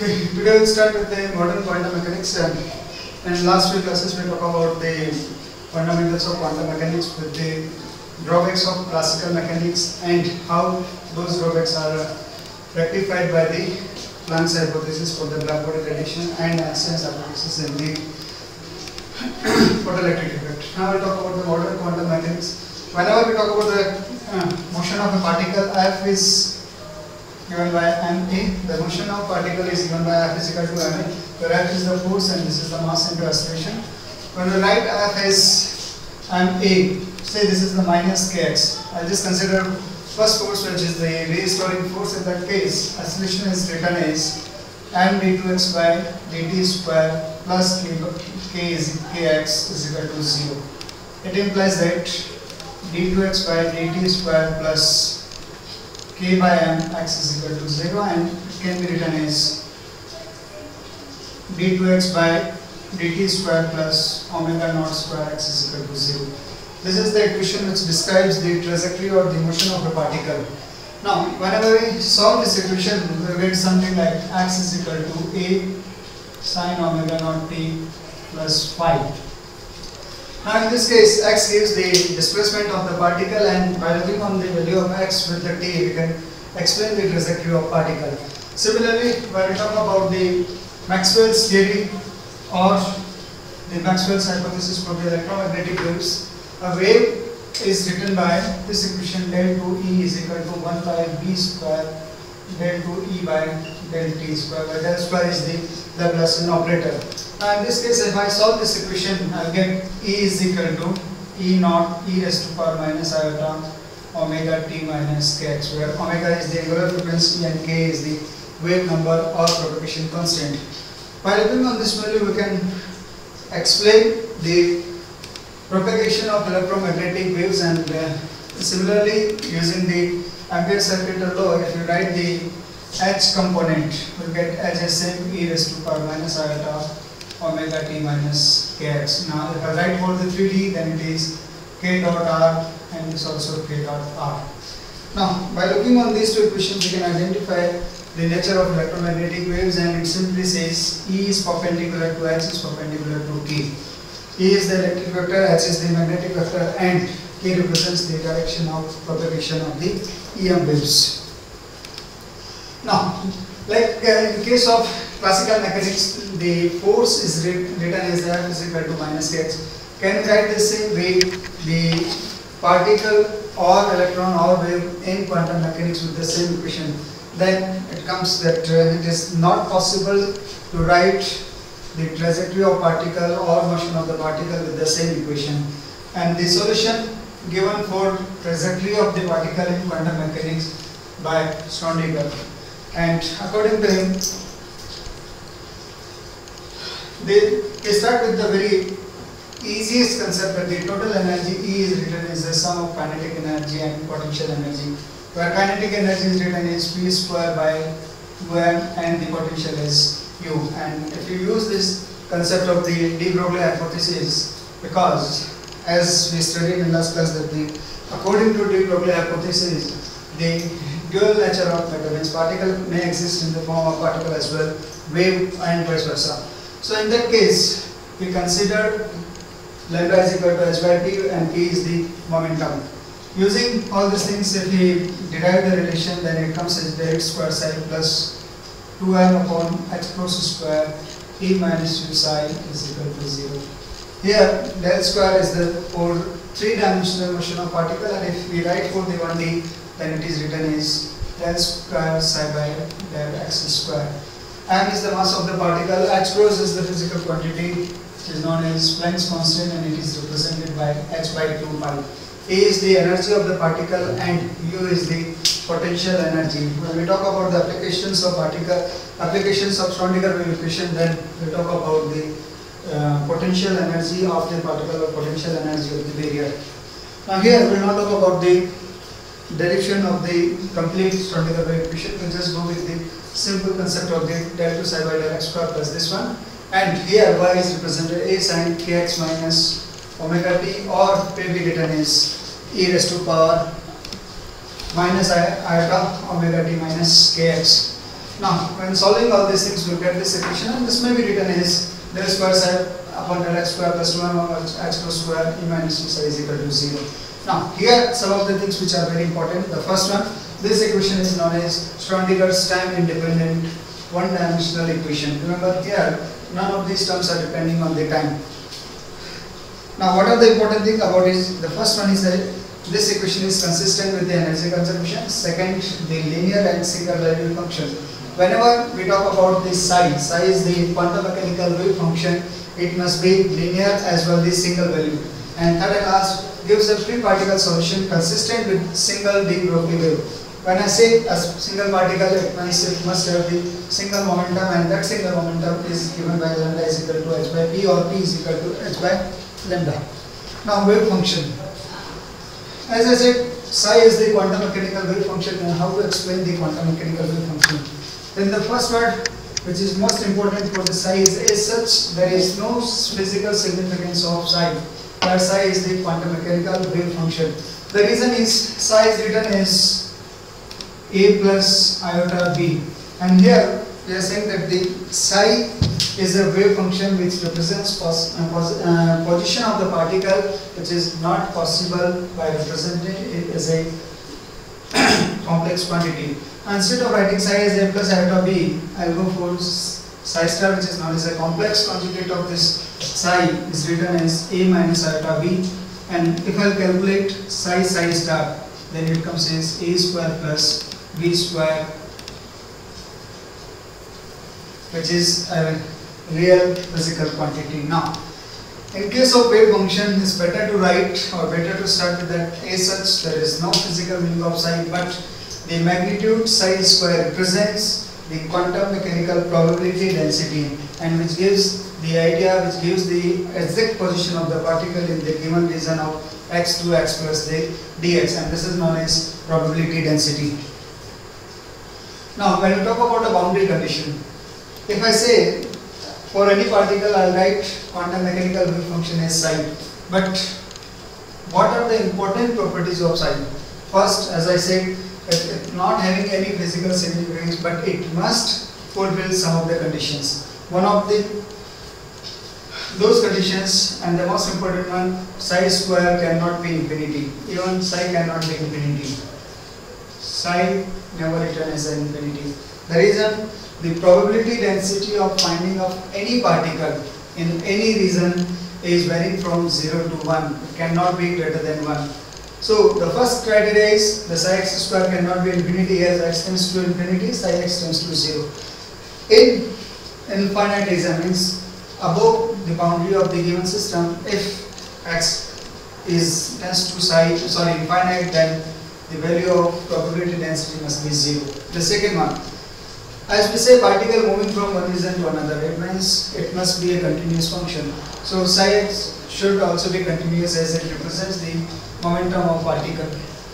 Okay, today we'll start with the modern quantum mechanics, and in last few classes we talk about the fundamentals of quantum mechanics with the drawbacks of classical mechanics and how those drawbacks are rectified by the Planck's hypothesis for the black body radiation and Einstein's hypothesis in the photoelectric effect. Now we'll talk about the modern quantum mechanics. Whenever we talk about the motion of a particle, F is given by ma. The motion of particle is given by F is equal to ma, where F is the force and this is the mass into acceleration. When we write F as ma, say this is the minus kx. I'll just consider first force, which is the restoring force. In that case, acceleration is written as m d2x by dt square plus k is kx is equal to 0. It implies that d2x by dt square plus k by m x is equal to 0, and it can be written as d2x by dt square plus omega naught square x is equal to 0. This is the equation which describes the trajectory or the motion of a particle. Now, whenever we solve this equation, we get something like x is equal to a sine omega naught t plus phi. Now, in this case, x gives the displacement of the particle, and by looking on the value of x with the t, we can explain the trajectory of particle. Similarly, when we talk about the Maxwell's theory or the Maxwell's hypothesis for the electromagnetic waves, a wave is written by this equation: del 2E is equal to 1 by b square del 2E by del t square, where del square is the Laplacian operator. Now in this case, if I solve this equation, I will get E is equal to E naught e raised to power minus iota omega t minus kx, where omega is the angular frequency and k is the wave number or propagation constant. By looking on this value, we can explain the propagation of electromagnetic waves, and similarly using the Ampere's circular law, if you write the h component, we will get h as same e raised to power minus iota omega t minus kx. Now if I write for the 3D, then it is k dot r and this also k dot r. Now by looking on these two equations, we can identify the nature of electromagnetic waves, and it simply says E is perpendicular to h is perpendicular to t. E is the electric vector, h is the magnetic vector, and k represents the direction of propagation of the EM waves. Now, like in case of classical mechanics, the force is written as F is equal to minus kx. Can you write the same way the particle or electron or wave in quantum mechanics with the same equation? Then it comes that it is not possible to write the trajectory of particle or motion of the particle with the same equation. And the solution given for trajectory of the particle in quantum mechanics by Schrödinger. And according to him, they start with the very easiest concept that the total energy E is written as the sum of kinetic energy and potential energy, where kinetic energy is written as P square by 2m and the potential is U. And if you use this concept of the de Broglie hypothesis, because as we studied in last class that according to de Broglie hypothesis, the dual nature of matter, means particle may exist in the form of particle as well, wave and vice versa. So in that case, we consider lambda is equal to h by t and p is the momentum. Using all these things, if we derive the relation, then it comes as del square psi plus 2m upon h cross square t minus u psi is equal to 0. Here del square is the for three-dimensional motion of particle, and if we write for the 1D, then it is written as del square psi by del x square. M is the mass of the particle, h cross is the physical quantity which is known as Planck's constant, and it is represented by h by 2 pi. A is the energy of the particle and U is the potential energy. When we talk about the applications of Schrödinger wave equation, then we talk about the potential energy of the particle or potential energy of the barrier. Now here we will not talk about the direction of the complete Schrödinger wave equation. We will just go with the simple concept of the del 2 psi by del x square plus this one, and here y is represented a sin kx minus omega t, or may be written as e raised to power minus iota omega t minus kx. Now, when solving all these things, we'll get this equation, and this may be written as del square psi upon del x square plus 1 over x cos square e minus 2 psi is equal to 0. Now, here some of the things which are very important. The first one, this equation is known as Schrödinger's time independent one-dimensional equation. Remember here, none of these terms are depending on the time. Now, what are the important thing about it? The first one is that this equation is consistent with the energy conservation. Second, the linear and single value function. Whenever we talk about the psi is the quantum mechanical wave function. It must be linear as well as single value. And third and last, gives a free particle solution consistent with single de Broglie wave. When I say a single particle, it means it must have the single momentum, and that single momentum is given by lambda is equal to h by p, or p is equal to h by lambda. Now, wave function. As I said, psi is the quantum mechanical wave function, and how to explain the quantum mechanical wave function. Then the first word, which is most important for the psi, is as such there is no physical significance of psi. That psi is the quantum mechanical wave function. The reason is psi is written as a plus iota b, and here we are saying that the psi is a wave function which represents position of the particle, which is not possible by representing it as a complex quantity. Instead of writing psi as a plus iota b, I will go for psi star, which is known as a complex conjugate of this psi, is written as a minus iota b. And if I calculate psi star, then it comes as a square plus b square, which is a real physical quantity. Now, in case of wave function, it's better to write or better to start with that as such there is no physical meaning of psi, but the magnitude psi square represents the quantum mechanical probability density, and which gives the idea, which gives the exact position of the particle in the given region of x to x plus the dx, and this is known as probability density. Now, when we talk about a boundary condition, if I say for any particle I will write quantum mechanical wave function as psi, but what are the important properties of psi? First, as I said, it not having any physical significance, but it must fulfill some of the conditions. One of those conditions, and the most important one, psi square cannot be infinity. Even psi cannot be infinity. Psi never written as an infinity. The reason, the probability density of finding of any particle in any region is varying from 0 to 1. It cannot be greater than 1. So the first criteria is the psi x square cannot be infinity, as x tends to infinity, psi x tends to 0. In infinite region means above the boundary of the given system, if x tends to infinite, then the value of probability density must be 0. The second one, as we say particle moving from one region to another, it means it must be a continuous function. So psi x should also be continuous, as it represents the momentum of particle.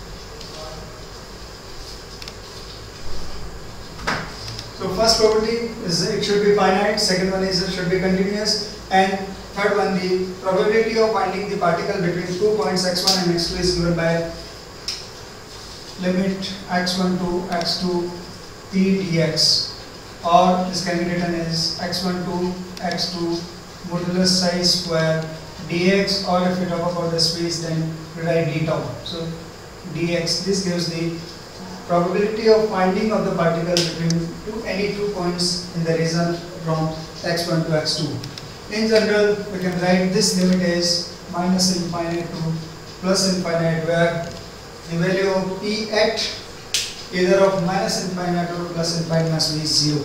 So first property is it should be finite, second one is it should be continuous, and third one, the probability of finding the particle between 2 points x1 and x2 is given by limit x1 to x2 p dx, or this can be written as x1 to x2 modulus psi square dx, or if we talk about the space, then we write d tau. So dx, this gives the probability of finding of the particle between any 2 points in the region from x1 to x2. In general, we can write this limit as minus infinite to plus infinite, where the value of p at either of minus infinite or plus infinite must be 0.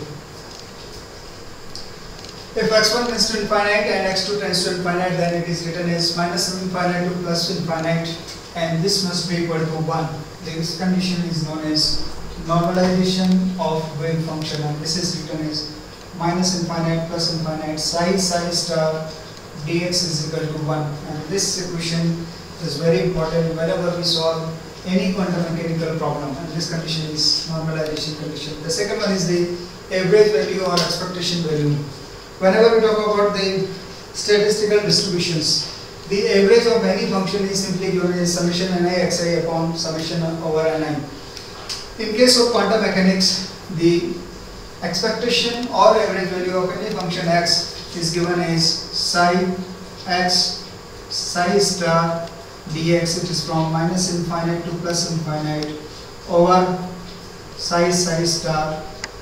If x1 tends to infinite and x2 tends to infinite, then it is written as minus infinite to plus infinite, and this must be equal to 1. This condition is known as normalization of wave function, and this is written as minus infinite plus infinite psi star dx is equal to 1. And this equation is very important whenever we solve any quantum mechanical problem, and this condition is normalization condition. The second one is the average value or expectation value. Whenever we talk about the statistical distributions, the average of any function is simply given as summation ni xi upon summation over ni. In case of quantum mechanics, the expectation or average value of any function x is given as psi x psi star dx, it is from minus infinite to plus infinite over psi star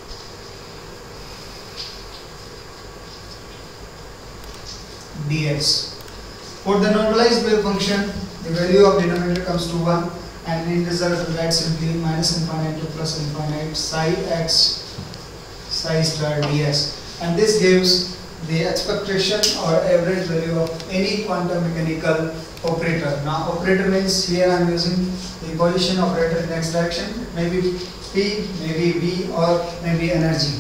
dx. For the normalized wave function, the value of denominator comes to 1, and in result we write simply minus infinite to plus infinite psi x psi star dx, and this gives the expectation or average value of any quantum mechanical operator. Now operator means here I am using the position operator in x direction, maybe p, maybe v, or maybe energy.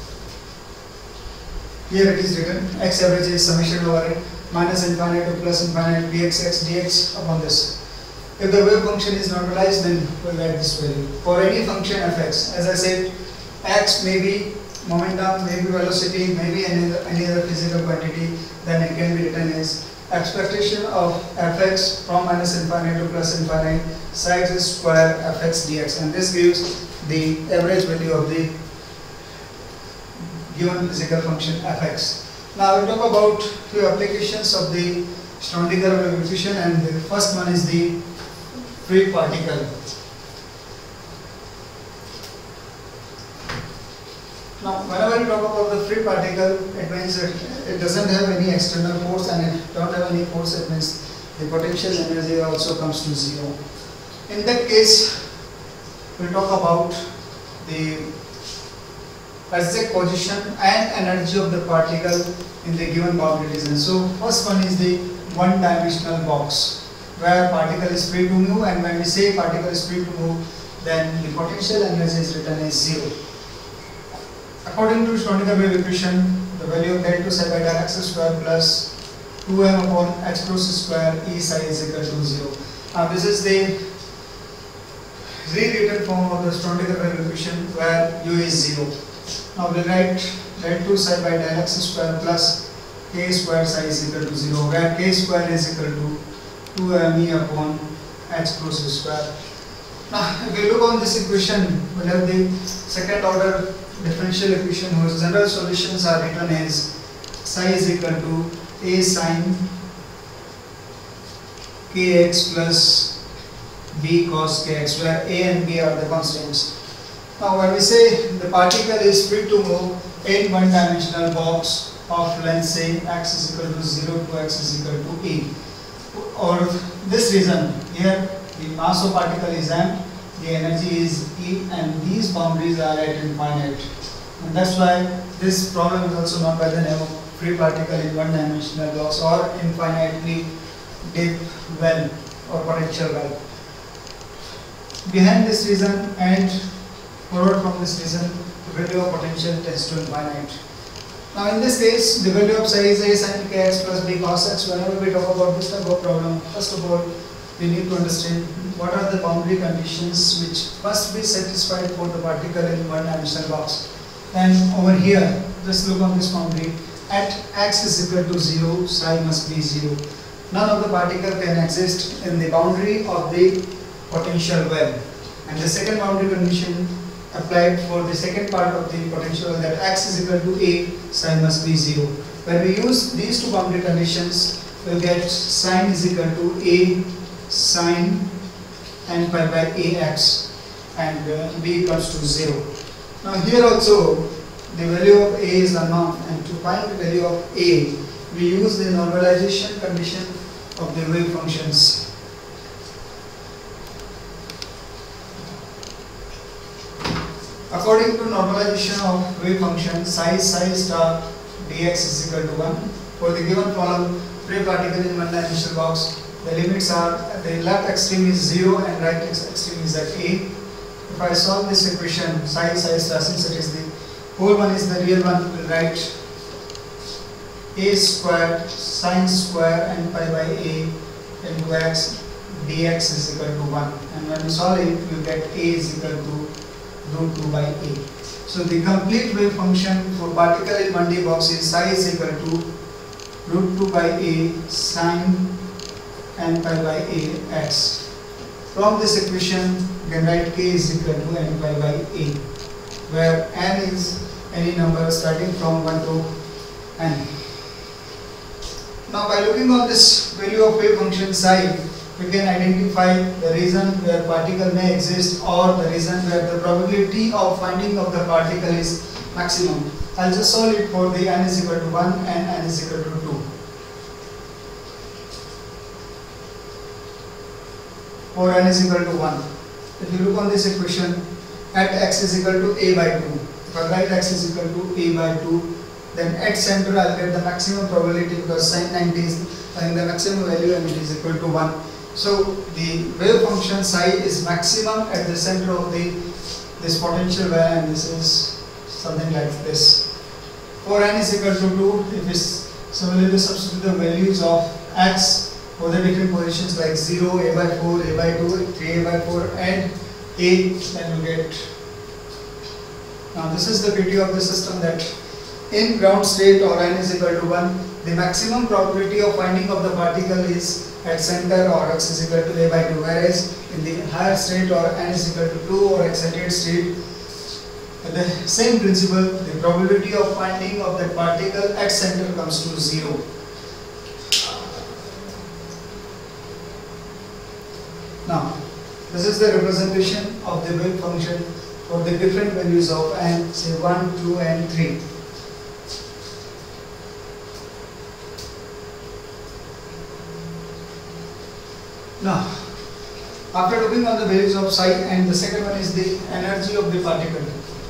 Here it is written x average is summation over minus infinite to plus infinite bx x dx upon this. If the wave function is normalized, then we will get this value. For any function fx, as I said, x may be momentum, maybe velocity, maybe any other physical quantity, then it can be written as expectation of fx from minus infinite to plus infinite psi x square fx dx, and this gives the average value of the given physical function fx. Now we talk about few applications of the Schrödinger wave equation, and the first one is the free particle. Now whenever you talk about the free particle, it means that it doesn't have any external force, and it don't have any force, it means the potential energy also comes to zero. In that case, we talk about the exact position and energy of the particle in the given boundary region. So first one is the one-dimensional box where particle is free to move, and when we say particle is free to move, then the potential energy is written as zero. According to Schrödinger wave equation, the value of del 2 psi by del x square plus 2m upon h cross square E psi is equal to 0. Now this is the rewritten form of the Schrödinger wave equation where u is 0. Now we write del 2 psi by del x square plus k square psi is equal to 0, where k square is equal to 2me upon h cross square. Now if we look on this equation, we have the second order differential equation whose general solutions are written as psi is equal to a sine kx plus b cos kx, where a and b are the constants. Now when we say the particle is free to move in one-dimensional box of length say x is equal to 0 to x is equal to a, or this reason here the mass of particle is m, the energy is E, and these boundaries are at infinite, and that's why this problem is also known by the name of free particle in one-dimensional box or infinitely deep well or potential well. Behind this reason and forward from this reason, the value of potential tends to infinite. Now in this case, the value of psi is a sine kx plus b cos x. Whenever we talk about this type of problem, first of all, we need to understand what are the boundary conditions which must be satisfied for the particle in one-dimensional box. And over here, just look on this boundary. At x is equal to 0, psi must be 0. None of the particle can exist in the boundary of the potential well. And the second boundary condition applied for the second part of the potential well, that x is equal to a, psi must be 0. When we use these two boundary conditions, we will get sine is equal to a sine n pi by ax, and b comes to 0. Now here also the value of a is unknown, and to find the value of a, we use the normalization condition of the wave functions. According to normalization of wave function, psi star dx is equal to 1. For the given problem, free particle in one-dimensional box, the limits are the left extreme is 0 and right extreme is at a. If I solve this equation, psi star, since it is the whole one is the real one, we will write a square sine square n pi by a into x dx is equal to 1. And when we solve it, we will get a is equal to root 2 by a. So the complete wave function for particle in 1D box is psi is equal to root 2 by a sine n pi by a x. From this equation, we can write k is equal to n pi by a, where n is any number starting from 1 to n. Now by looking on this value of wave function psi, we can identify the region where particle may exist or the region where the probability of finding of the particle is maximum. I'll just solve it for the n is equal to 1 and n is equal to 2. For n is equal to 1. If you look on this equation, at x is equal to a by 2. If I write x is equal to a by 2, then at center I'll get the maximum probability because sin 90 is having the maximum value and it is equal to 1. So the wave function psi is maximum at the center of this potential value, and this is something like this. For n is equal to 2, if we similarly substitute the values of x for the different positions like 0, a by 4, a by 2, 3a by 4 and a, then you get. Now this is the beauty of the system, that in ground state or n is equal to 1, the maximum probability of finding of the particle is at center or x is equal to a by 2, whereas in the higher state or n is equal to 2 or excited state, the same principle, the probability of finding of that particle at center comes to 0. Now this is the representation of the wave function for the different values of n, say 1, 2 and 3. Now, after looking on the values of psi, and the second one is the energy of the particle.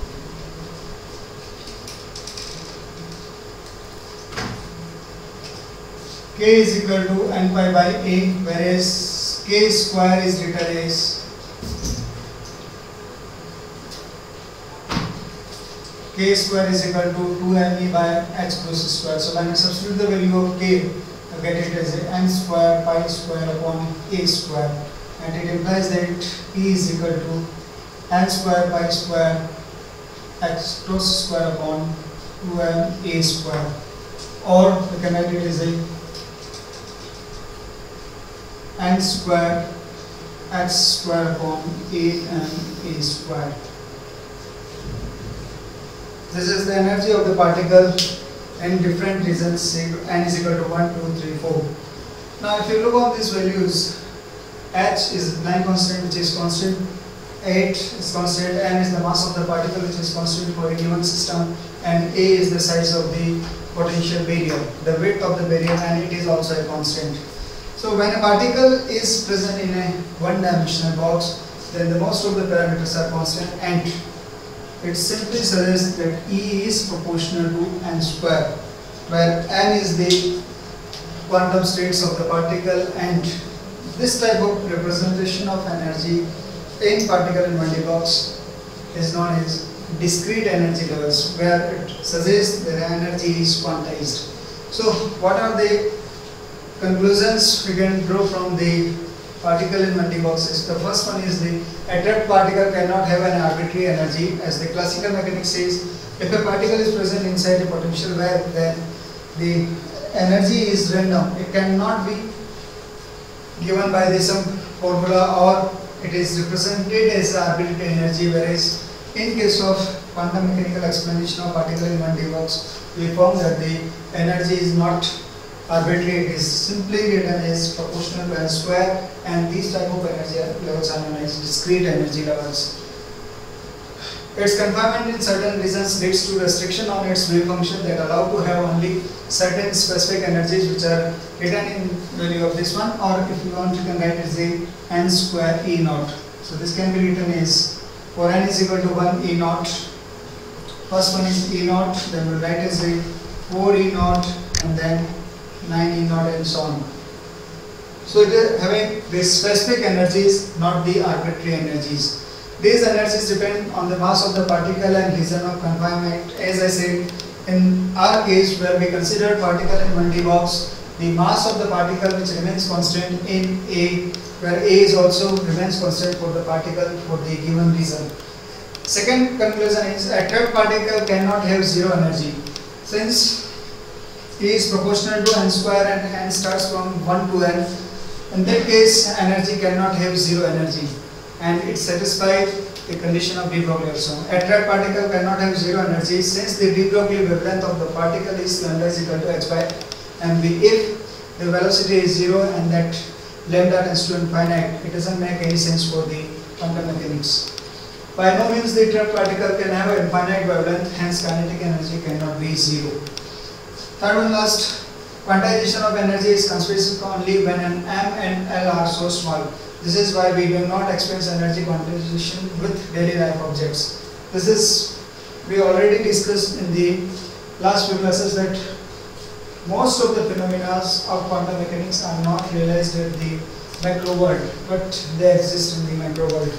K is equal to n pi by a, whereas k square is written as k square is equal to 2me by h plus square. So when I substitute the value of k, I get it as n square pi square upon a square, and it implies that p is equal to n square pi square h plus square upon 2m a square, or we can write it as a n square h square upon a square. This is the energy of the particle in different regions, say n is equal to 1, 2, 3, 4. Now if you look on these values, h is line constant which is constant, 8 is constant, n is the mass of the particle which is constant for a given system, and a is the size of the potential barrier, the width of the barrier, and it is also a constant. So when a particle is present in a one-dimensional box, then the most of the parameters are constant, and it simply suggests that E is proportional to n square, where n is the quantum states of the particle, and this type of representation of energy in particle in 1D box is known as discrete energy levels, where it suggests that the energy is quantized. So what are the conclusions we can draw from the particle in 1D boxes? The first one is the trapped particle cannot have an arbitrary energy, as the classical mechanics says. If a particle is present inside a potential wave, then the energy is random. It cannot be given by some formula, or it is represented as arbitrary energy, whereas in case of quantum mechanical explanation of particle in 1D box, we found that the energy is not arbitrary, it is simply written as proportional to n square, and these type of energy levels are known as discrete energy levels. Its confinement in certain regions leads to restriction on its wave function that allow to have only certain specific energies which are written in value of this one, or if you want you can write as a n square E naught. So this can be written as, for n is equal to 1 E naught, first one is E naught, then we will write as a 4 E naught, and then 9 E naught, and so on. So it is having the specific energies, not the arbitrary energies. These energies depend on the mass of the particle and region of confinement. As I said, in our case where we consider particle in 1D box, the mass of the particle which remains constant in A, where A is also remains constant for the particle for the given region. Second conclusion is a trapped particle cannot have zero energy. Since E is proportional to n square and n starts from 1 to n, in that case energy cannot have zero energy, and it satisfies the condition of de Broglie also. A trapped particle cannot have zero energy since the de Broglie wavelength of the particle is lambda is equal to h by mv. If the velocity is zero and that lambda tends to infinite, it doesn't make any sense for the quantum mechanics. By no means the trapped particle can have an infinite wavelength, hence kinetic energy cannot be zero. Third and last, quantization of energy is conspicuous only when an m and l are so small. This is why we do not experience energy quantization with daily life objects. This is, we already discussed in the last few classes that most of the phenomena of quantum mechanics are not realized at the macro world, but they exist in the micro world.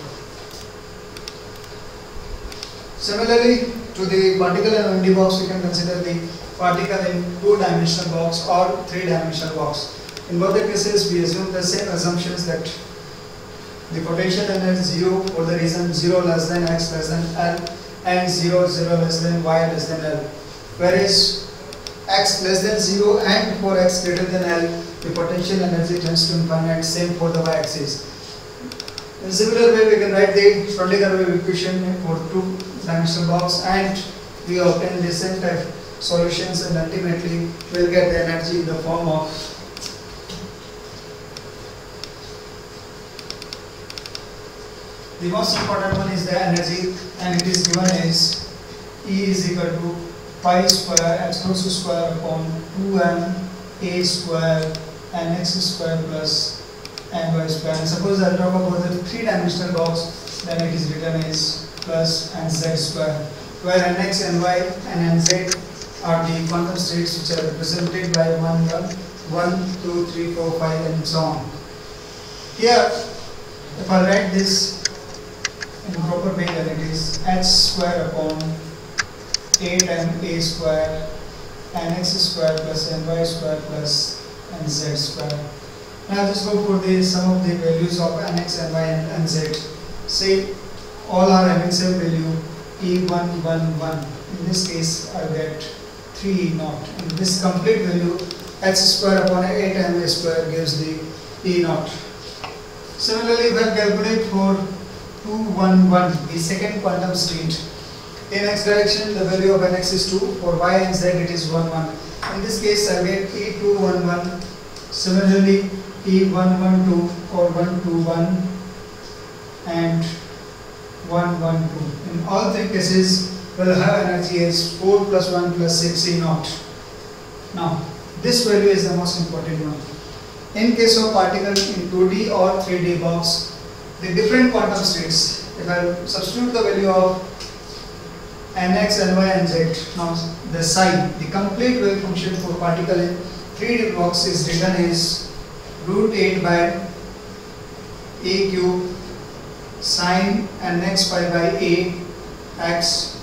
Similarly to the particle and 1D box, we can consider the particle in 2-dimensional box or 3-dimensional box. In both the cases, we assume the same assumptions that the potential energy is 0 for the reason 0 less than x less than l and 0 less than y less than l. Whereas x less than 0 and for x greater than l, the potential energy tends to infinite, same for the y-axis. In similar way, we can write the Schrodinger wave equation for 2-dimensional box and we obtain the same type solutions, and ultimately we will get the energy in the form of the most important one is the energy, and it is given as E is equal to pi square x naught square upon 2m a square nx square plus ny square. And suppose I talk about the 3-dimensional box, then it is written as plus nz square, where nx, ny and nz are the quantum states which are represented by 1, 2, 3, 4, 5 and so on. Here, if I write this in proper way, then it is h square upon 8m a square nx square plus ny square plus nz square. Now just go for the sum of the values of nx, ny and nz. Say all are having same value E1, 1, 1. In this case, I get 3 naught. And this complete value h square upon 8m square gives the E naught. Similarly, when calculate for 2, 1, 1, the second quantum state, in x direction the value of nx is 2, for y and z it is 1, 1. In this case, I get E2, 1, 1. Similarly, E1, 1, 2 or 1, 2, 1 and 1, 1, 2. In all three cases, we will have energy as 4 plus 1 plus 6 E naught. Now, this value is the most important one. In case of particle in 2D or 3D box, the different quantum states, if I substitute the value of nx, ny and z, now the psi, the complete wave function for particle in 3D box is written as root 8 by a cube sine nx pi by a x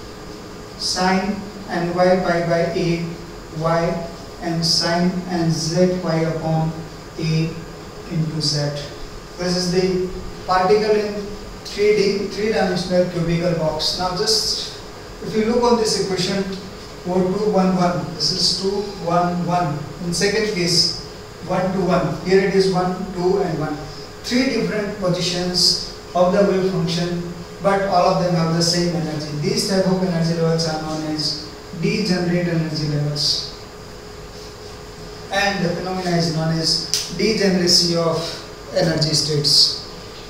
sine ny pi by a y and sine nz pi upon a into z. This is the particle in 3D, 3-dimensional cubical box. Now just, if you look on this equation, 4, 2, 1, 1, this is 2, 1, 1. In second case, 1, 2, 1. Here it is 1, 2 and 1. Three different positions of the wave function, but all of them have the same energy. These type of energy levels are known as degenerate energy levels. And the phenomena is known as degeneracy of energy states.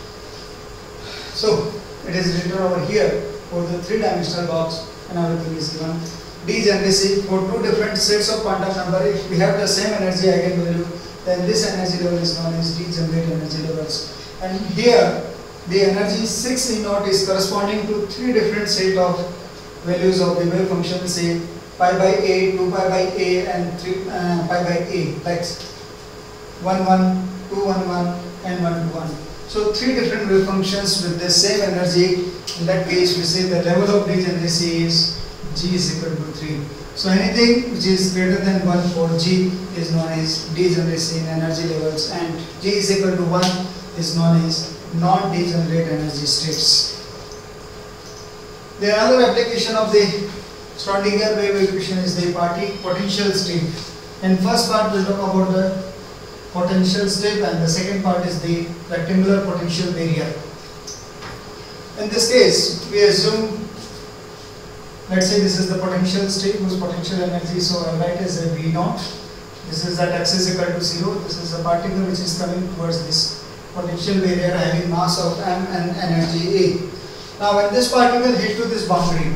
So, it is written over here for the 3-dimensional box and everything is given. Degeneracy for two different sets of quantum number, if we have the same energy eigenvalue, then this energy level is known as degenerate energy levels. And here, the energy 6 E naught is corresponding to three different set of values of the wave function, say pi by a, 2 pi by a and 3 pi by a, like 1, 1, 2, 1, 1 and 1, 2, 1. So three different wave functions with the same energy. In that case, we say the level of degeneracy is G is equal to 3. So anything which is greater than 1 for G is known as degeneracy in energy levels, and G is equal to 1 is known as non-degenerate energy states. The other application of the Schrodinger wave equation is the potential state. In first part, we will talk about the potential state, and the second part is the rectangular potential barrier. In this case, we assume, let's say this is the potential state whose potential energy, so I'll write as a V naught. This is that x is equal to 0. This is a particle which is coming towards this potential barrier having mass of m and energy A. Now when this particle hit to this boundary,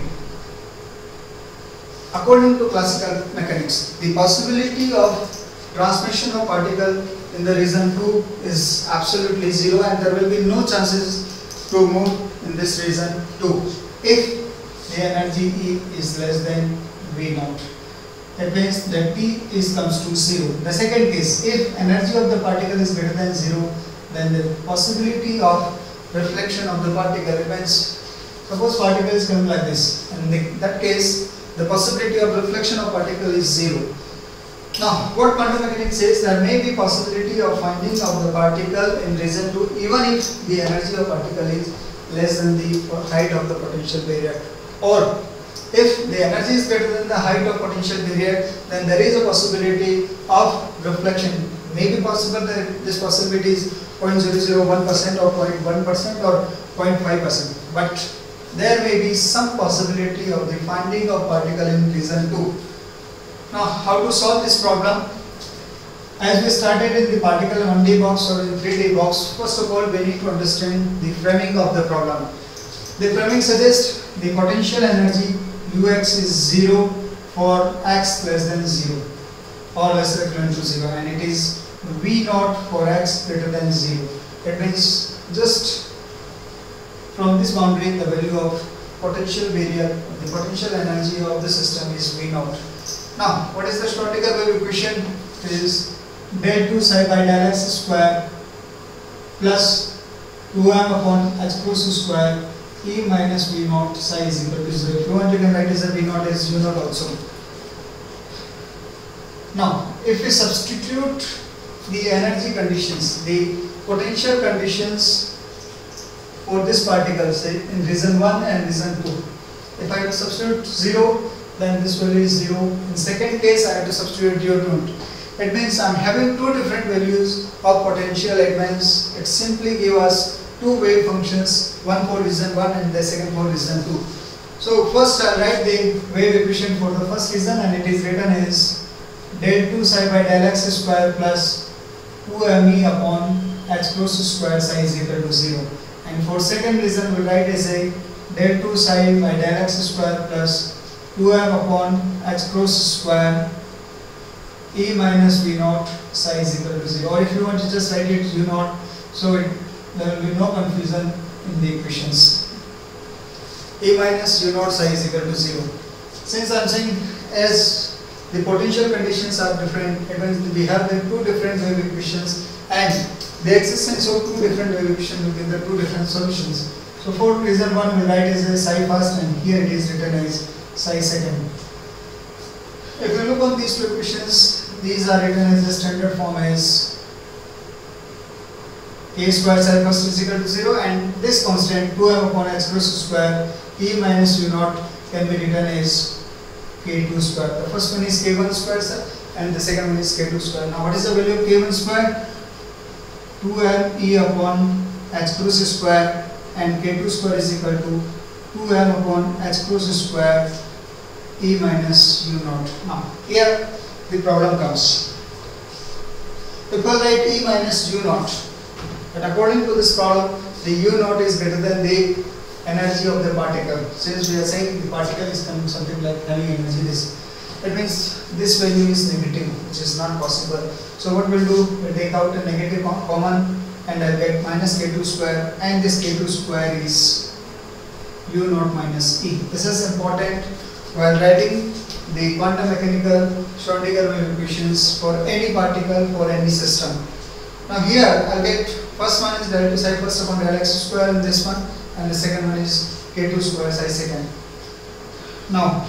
according to classical mechanics, the possibility of transmission of particle in the region 2 is absolutely 0, and there will be no chances to move in this region 2 if the energy E is less than V naught. That means that P comes to 0. The second case, if energy of the particle is greater than 0, then the possibility of reflection of the particle remains. Suppose particles come like this, and in that case, the possibility of reflection of particle is 0. Now, what quantum mechanics says, there may be possibility of finding of the particle in region 2 even if the energy of particle is less than the height of the potential barrier, or if the energy is greater than the height of potential barrier, then there is a possibility of reflection. May be possible that this possibility is 0.001% or 0.1% or 0.5%, but there may be some possibility of the finding of particle in region 2. Now, how to solve this problem? As we started in the particle 1D box or in 3D box, first of all we need to understand the framing of the problem. The framing suggests the potential energy Ux is 0 for x less than 0 or less than equal to 0, and it is V naught for x greater than 0. That means just from this boundary the value of potential barrier, the potential energy of the system is V naught. Now, what is the Schrodinger wave equation? It is del 2 psi by del x square plus 2m upon h cross square E minus V naught psi is equal to 0. If you want, you can write as a V naught as U naught also. Now, if we substitute the energy conditions, the potential conditions for this particle, say in region 1 and region 2, if I substitute 0, then this value is 0. In second case, I have to substitute U naught. It means I am having two different values of potential. It means it simply gives us two wave functions, one for region 1 and the second for region 2. So first I will write the wave equation for the first region, and it is written as del 2 psi by del x square plus 2me upon h cross square psi is equal to 0. And for second region we will write as a del 2 psi by del x square plus 2m upon h cross square E minus V naught psi is equal to 0. Or if you want to just write it U naught, so there will be no confusion in the equations. E minus U naught psi is equal to 0. Since I am saying as the potential conditions are different, it means we have the two different wave equations, and the existence of two different wave equations will give the two different solutions. So for region 1 we write as a psi first, and here it is written as psi second. If you look on these two equations, these are written as the standard form as k square psi first is equal to 0, and this constant 2m upon h cross square E minus U naught can be written as k2 square. The first one is k1 square and the second one is k2 square. Now what is the value of k1 square? 2m E upon h cross square, and k2 square is equal to 2m upon h cross square E minus U naught. Now here the problem comes. If I write E minus U naught, but according to this problem, the U naught is greater than the energy of the particle. Since we are saying the particle is something like having energy, that means this value is negative, which is not possible. So what we'll do, we'll take out a negative common, and I'll get minus k2 square, and this k2 square is U naught minus E. This is important while writing the quantum mechanical Schrodinger wave equations for any particle, for any system. Now here I'll get first one is del 2 psi first upon del x square in this one, and the second one is k2 square psi second. Now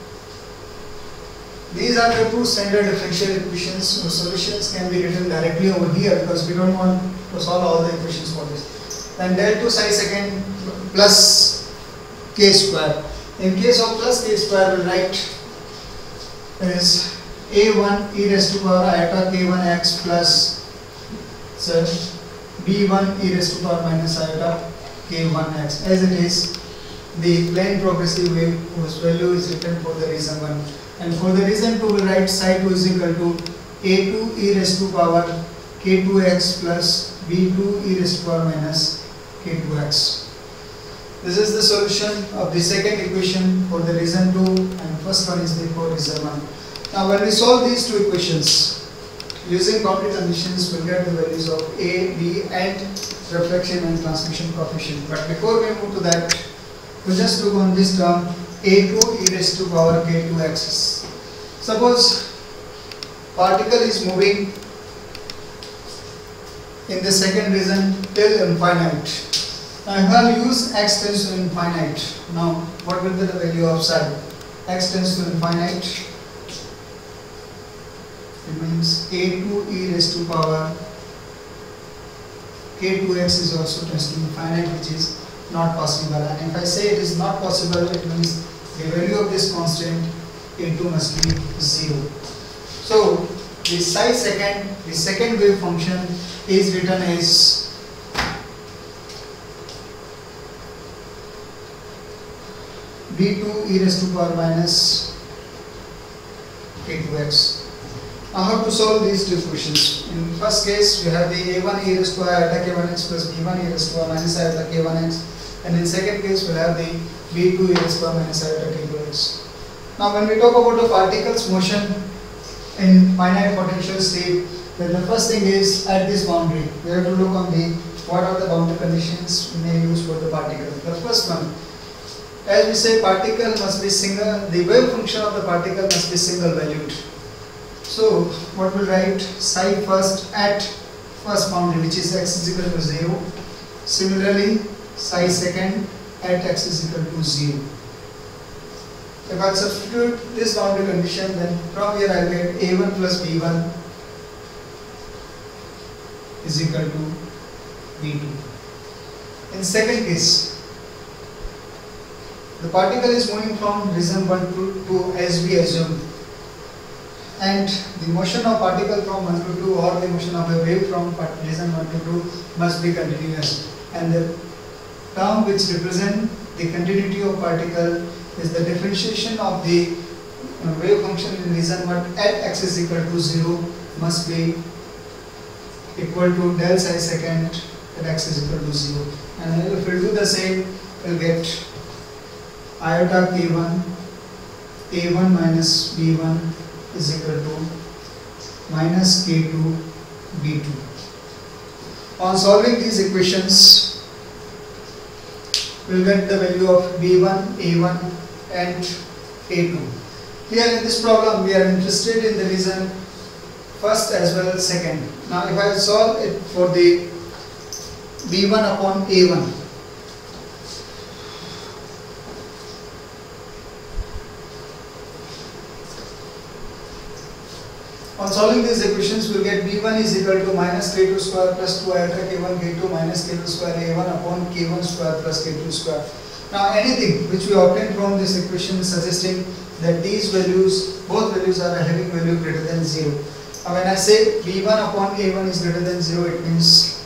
these are the two standard differential equations. So solutions can be written directly over here because we don't want to solve all the equations for this. Then del 2 psi second plus k square. In case of plus k square, we'll write is a1 e raised to power iota k1x plus b1 e raised to power minus iota k1x as it is the plane progressive wave whose value is written for the reason 1, and for the reason 2 we write psi 2 is equal to a2 e raised to power k2x plus b2 e raised to power minus k2x. This is the solution of the second equation for the reason 2, and first one is the for reason 1. Now when we solve these two equations using boundary conditions, we will get the values of a, b and reflection and transmission coefficient. But before we move to that, we just look on this term a2 e raised to power k2x. Suppose particle is moving in the second region till infinite. Now if I use x tends to infinite, now what will be the value of psi? X tends to infinite, it means a2 e raised to power k2x is also tends to infinite, which is not possible. And if I say it is not possible, it means the value of this constant a2 must be 0. So the psi second, the second wave function is written as b2 e raised to power minus k2x. Now how to solve these two equations? In first case we have the a1 e raised to power iota k1x plus b1 e raised to power minus iota k1x, and in second case we have the b2 e raised to power minus iota k2x. Now when we talk about the particle's motion in finite potential state, then the first thing is at this boundary we have to look on the what are the boundary conditions we may use for the particle. The first one, as we say, particle must be single, the wave function of the particle must be single valued. So what we write, psi first at first boundary, which is x is equal to 0. Similarly psi second at x is equal to 0. If I substitute this boundary condition, then from here I will get a1 plus b1 is equal to b2. In second case, the particle is moving from region 1 to 2 as we assume, and the motion of particle from 1 to 2 or the motion of a wave from region 1 to 2 must be continuous, and the term which represent the continuity of particle is the differentiation of the wave function in region 1 at x is equal to 0 must be equal to del psi second at x is equal to 0. And if we do the same, we will get iota k1 a1 minus b1 is equal to minus k2 b2. On solving these equations, we will get the value of b1, a1 and a2. Here in this problem we are interested in the reason first as well as second. Now if I solve it for the b1 upon a1, on solving these equations we will get b1 is equal to minus k2 square plus 2 iota k1 k2 minus k2 square a1 upon k1 square plus k2 square. Now anything which we obtain from this equation is suggesting that these values, both values are having value greater than 0. Now when I say b1 upon a1 is greater than 0, it means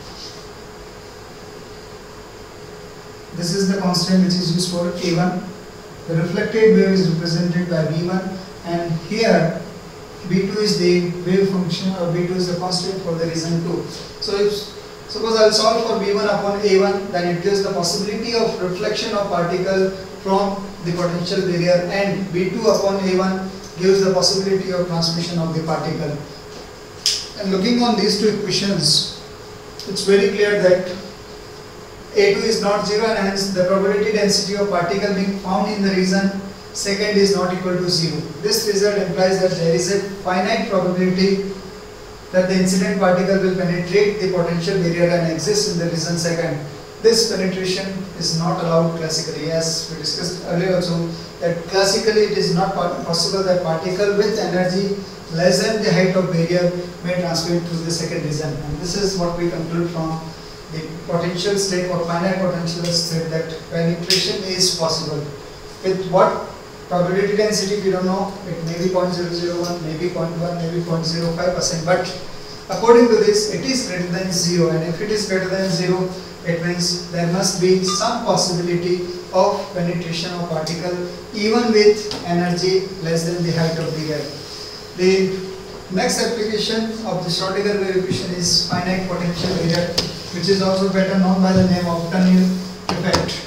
this is the constant which is used for a1. The reflected wave is represented by b1, and here b2 is the wave function, or b2 is the constant for the region 2. So if suppose I will solve for b1 upon a1, then it gives the possibility of reflection of particle from the potential barrier, and b2 upon a1 gives the possibility of transmission of the particle. And looking on these two equations, it's very clear that a2 is not 0, and hence the probability density of particle being found in the region second is not equal to 0. This result implies that there is a finite probability that the incident particle will penetrate the potential barrier and exist in the region second. This penetration is not allowed classically, as we discussed earlier also, that classically it is not possible that particle with energy less than the height of barrier may transmit to the second region. And this is what we conclude from the potential state or finite potential state, that penetration is possible. With what probability density we don't know, it may be 0.001, maybe 0.1, maybe 0.05%, but according to this it is greater than 0, and if it is greater than 0, It means there must be some possibility of penetration of particle even with energy less than the height of the air. The next application of the Schrodinger wave equation is finite potential area, which is also better known by the name of tunnel effect.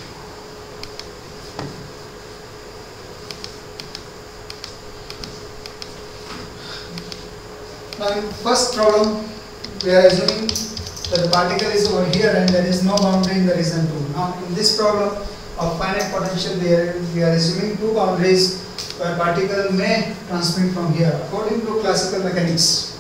Now in first problem, we are assuming that the particle is over here and there is no boundary in the region 2. Now in this problem of finite potential area, we are assuming two boundaries where particle may transmit from here according to classical mechanics.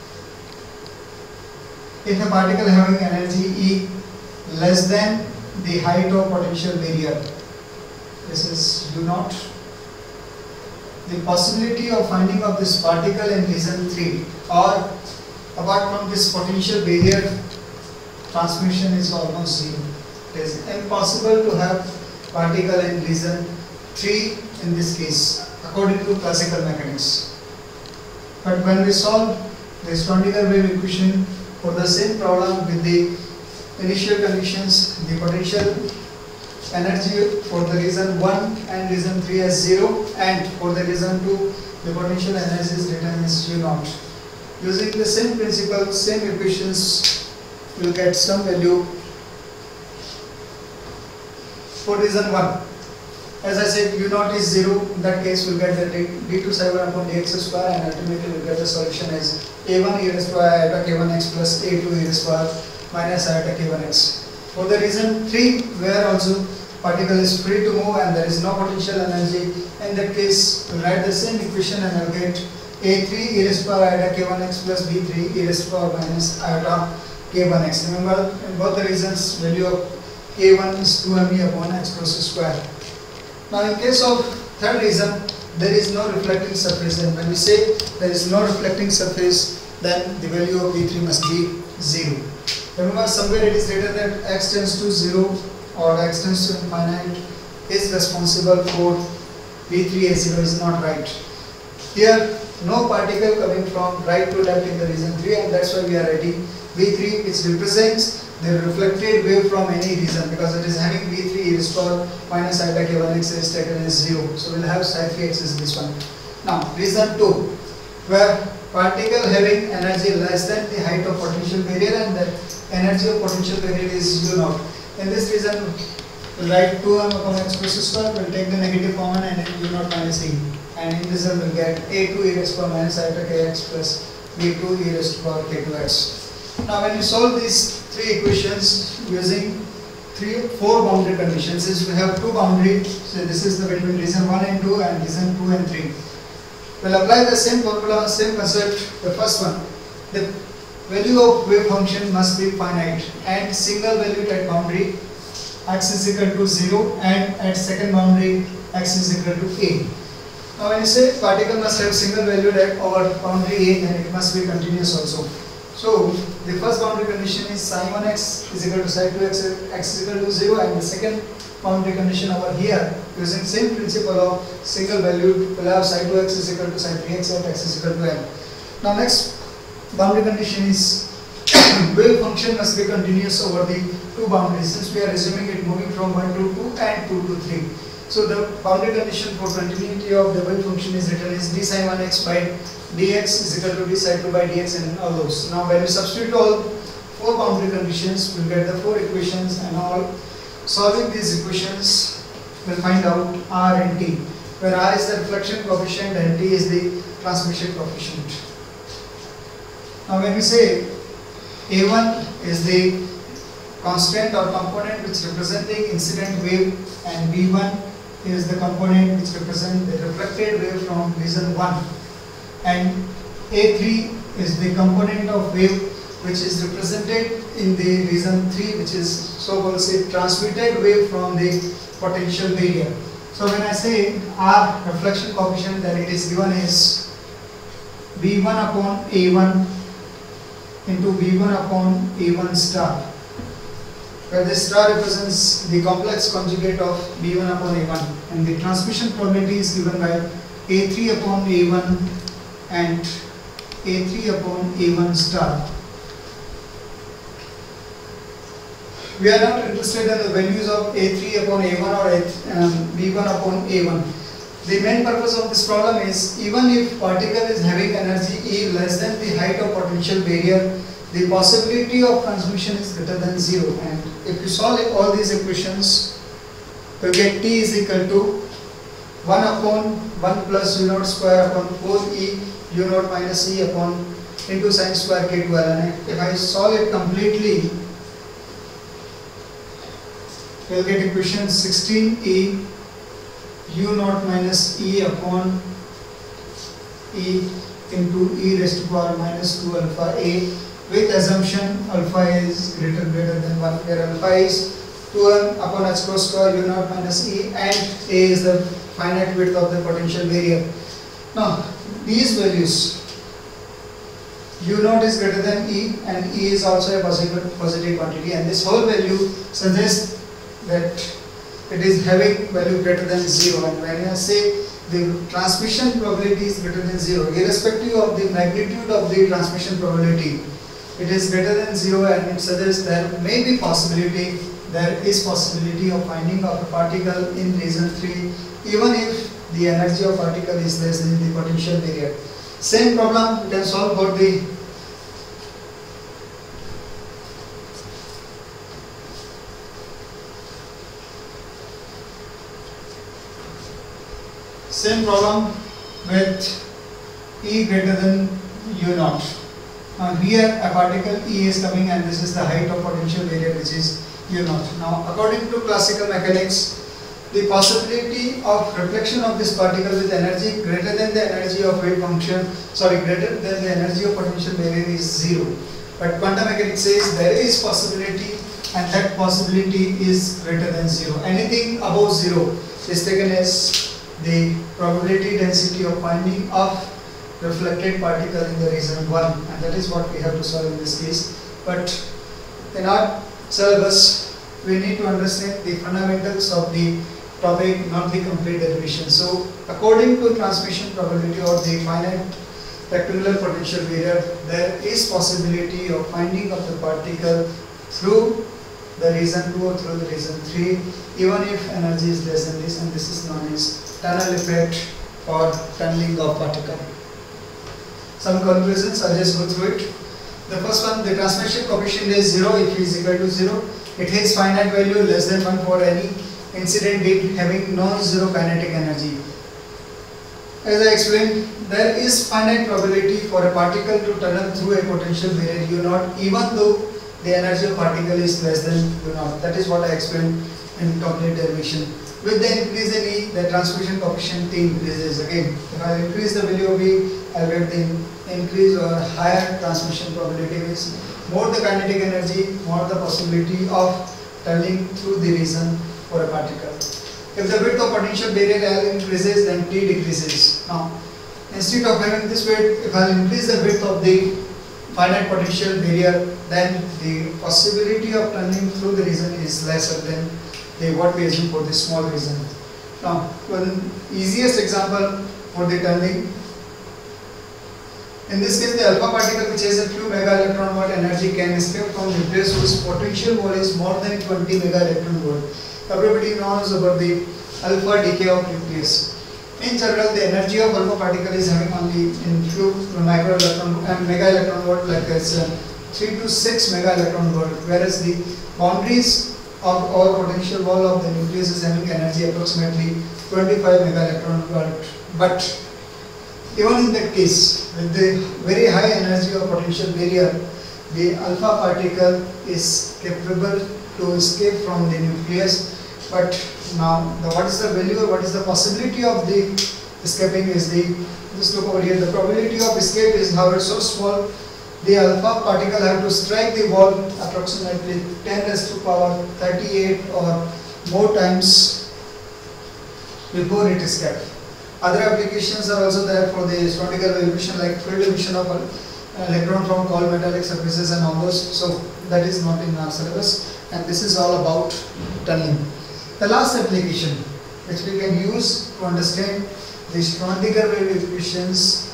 If a particle having energy E less than the height of potential barrier, this is U0, the possibility of finding of this particle in region 3 or apart from this potential barrier transmission is almost zero. It is impossible to have particle in region 3 in this case according to classical mechanics. But when we solve the Schrodinger wave equation for the same problem with the initial conditions, the potential energy for the region 1 and region 3 as 0 and for the region 2 the potential energy is written as U0. Using the same principle, same equations, we will get some value for region 1. As I said, U0 is 0, in that case we will get the d2 psi 1 upon dx square and ultimately we will get the solution as a1 e raised to iota k1x plus a2 e raised to minus iota k1x. For the region 3, where also particle is free to move and there is no potential energy, in that case we will write the same equation and I will get a3 e raised to iota k1x plus b3 e raised to minus iota k1x. Remember, in both the regions value of k1 is 2me upon x plus square. Now in case of third region, there is no reflecting surface, and when we say there is no reflecting surface, then the value of b3 must be 0. Remember, somewhere it is written that x tends to 0 or x tends to infinite is responsible for b3 as 0 is not right. Here no particle coming from right to left in the region 3 and that's why we are writing b3, which represents the reflected wave from any region because it is having b3 e raised to minus iota k1x is taken as 0. So we will have psi 3x is this one. Now region 2, where particle having energy less than the height of potential barrier and the energy of potential barrier is U0. In this region, we will write 2m upon x plus square, we will take the negative common and then U0 minus e. And in this one we will get a2 e raised to minus iota kx plus b2 e raised to k2x. Now when you solve these three equations using 4 boundary conditions, since we have two boundaries, so this is the between region 1 and 2 and region 2 and 3. We will apply the same formula, same concept. The first one, the value of wave function must be finite and single valued at boundary x is equal to 0 and at second boundary x is equal to a. Now when you say particle must have single valued at our boundary a, then it must be continuous also. So the first boundary condition is psi 1x is equal to psi 2x, x is equal to 0, and the second boundary condition over here using same principle of single valued, we will have psi 2x is equal to psi 3x and x is equal to n. Now next boundary condition is wave function must be continuous over the two boundaries, since we are assuming it moving from 1 to 2 and 2 to 3. So the boundary condition for continuity of the wave function is written as d psi 1x by dx is equal to d psi 2 by dx and all those. Now when we substitute all 4 boundary conditions, we will get the 4 equations, and all solving these equations we will find out r and t, where r is the reflection coefficient and t is the transmission coefficient. Now when we say a1 is the constant or component which representing incident wave and b1 is the component which represent the reflected wave from region 1, and a3 is the component of wave which is represented in the region 3, which is so-called say transmitted wave from the potential barrier. So when I say r reflection coefficient, then it is given as b1 upon a1 into b1 upon a1 star, where this star represents the complex conjugate of b1 upon a1, and the transmission probability is given by a3 upon a1 and a3 upon a1 star. We are not interested in the values of A3 upon A1 or B1 upon A1. The main purpose of this problem is, even if particle is having energy E less than the height of potential barrier, the possibility of transmission is greater than 0. And if you solve all these equations, you get T is equal to 1 upon 1 plus U naught square upon 4E U naught minus E upon into sin square K to ln. If I solve it completely, you will get equation 16E U naught minus E upon E into E raised to power minus 2 alpha A, with assumption alpha is greater than 1, where alpha is 2m upon h cross square U naught minus E, and A is the finite width of the potential barrier. Now these values, U naught is greater than E and E is also a positive quantity, and this whole value suggests that it is having value greater than 0. And when I say the transmission probability is greater than 0, irrespective of the magnitude of the transmission probability, it is greater than 0, and it suggests there may be possibility, there is possibility of finding of a particle in region 3, even if the energy of particle is less than the potential barrier. Same problem we can solve for the with E greater than U naught. Now here a particle E is coming, and this is the height of potential barrier, which is U naught. Now according to classical mechanics, the possibility of reflection of this particle with energy greater than the energy of wave function, greater than the energy of potential barrier is 0. But quantum mechanics says there is possibility, and that possibility is greater than 0. Anything above 0 is taken as the probability density of finding of reflected particle in the region 1, and that is what we have to solve in this case. But in our syllabus, we need to understand the fundamentals of the topic, not the complete derivation. So according to transmission probability or the finite rectangular potential barrier, there is possibility of finding of the particle through the region 2 or through the region 3, even if energy is less than this, and this is known as tunnel effect or tunneling of particle. Some conclusions, I'll just go through it. The first one, the transmission coefficient is 0 if E is equal to 0. It has finite value less than 1 for any incident beam having non-zero kinetic energy. As I explained, there is finite probability for a particle to tunnel through a potential barrier U naught, even though the energy of particle is less than U naught. That is what I explained in complete derivation. With the increase in E, the transmission coefficient T increases again. If I increase the value of E, I will get the increase or higher transmission probability, means more the kinetic energy, more the possibility of tunneling through the region for a particle. If the width of potential barrier L increases, then T decreases. Now, instead of having this width, if I increase the width of the finite potential barrier, then the possibility of tunneling through the region is lesser than what we assume for this small region. Now, one easiest example for the tunneling. In this case, the alpha particle, which has a few mega electron volt energy, can escape from nucleus whose potential volt is more than 20 mega electron volt. Everybody knows about the alpha decay of nucleus. In general, the energy of alpha particle is having only in few mega electron volt, like it's 3 to 6 mega electron volt, whereas the boundaries of our potential wall of the nucleus is having energy approximately 25 mega electron volt. But even in that case, with the very high energy of potential barrier, the alpha particle is capable to escape from the nucleus. But now, what is the value or what is the possibility of the escaping is just look over here, the probability of escape is however so small, the alpha particle have to strike the wall approximately 10 raised to power 38 or more times before it escapes. Other applications are also there for the astronomical emission, like field emission of electron from cold metallic surfaces and all those. So that is not in our syllabus, and this is all about tunneling. The last application which we can use to understand the Schrödinger wave equations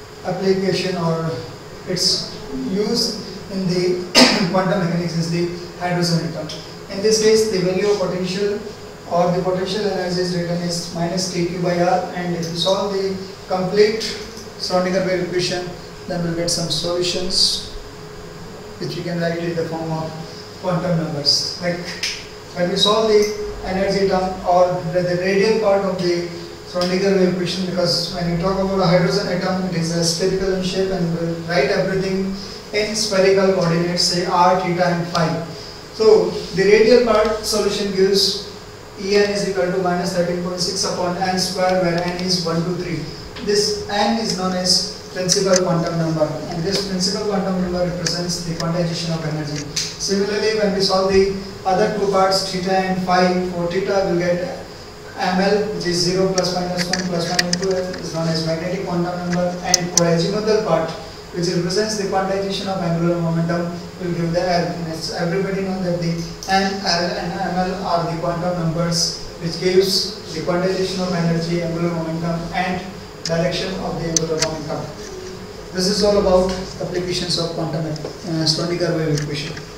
application or its use in the quantum mechanics is the hydrogen atom. In this case, the value of potential or the potential energy is written as minus dq by r, and if you solve the complete Schrodinger wave equation, then we'll get some solutions which we can write in the form of quantum numbers. Like when we solve the energy term or the radial part of the Schrodinger wave equation, because when you talk about a hydrogen atom, it is a spherical in shape, and we'll write everything in spherical coordinates, say r, theta and phi. So the radial part solution gives En is equal to minus 13.6 upon n square, where n is 1, 2, 3. This n is known as principal quantum number, and this principal quantum number represents the quantization of energy. Similarly, when we solve the other two parts, theta and phi, for theta we'll get ml, which is 0 plus minus 1 plus 1 into L, is known as magnetic quantum number, and for azimuthal part, which represents the quantization of angular momentum, will give the L. And it's everybody knows that the n, L and ml are the quantum numbers which gives the quantization of energy, angular momentum and direction of the angular momentum. This is all about applications of quantum Schrodinger wave equation.